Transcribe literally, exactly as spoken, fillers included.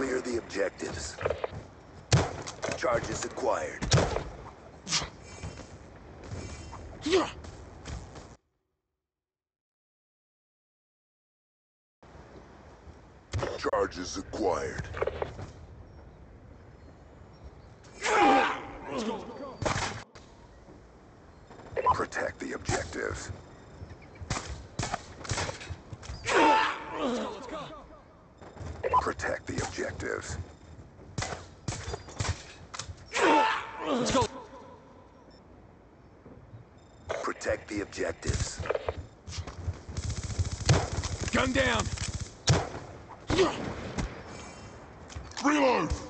Clear the objectives. Charges acquired. Charges acquired. Protect the objectives. Protect the objectives. Let's go. Protect the objectives. Gun down. Reload!